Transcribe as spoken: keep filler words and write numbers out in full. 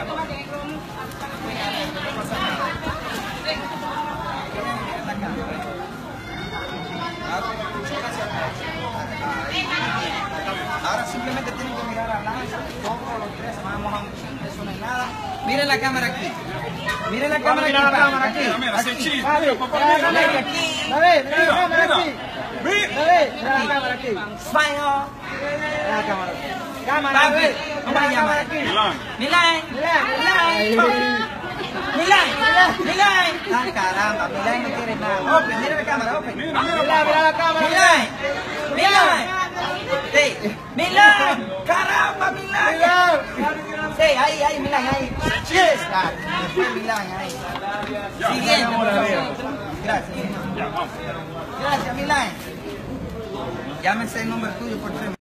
Ahora simplemente tienen que mirar a Lanza, todos los tres, vamos a un chin, eso no es nada. Miren la cámara aquí. Miren la cámara aquí. Mira la cámara aquí. Mira, ese chiste. Mira, papá, mira, mira aquí. David, mira la cámara aquí. David, mira la cámara aquí. Smile. Mira la cámara. Cámara, David. Mira la cámara aquí. Milan. Milan. Milan. Milan. Milan. Ah, caramba, Milan no quiere nada. Open, mira la cámara, open. Mira, mira la cámara. Milan. Milan. Sí. Milan. Caramba, Milan. Milan. Sí, ahí, ahí, Milan, ahí. Yes. Después Milan, ahí. Siguiente, por favor. Gracias. Gracias, Milan. Llámese el nombre tuyo por tres.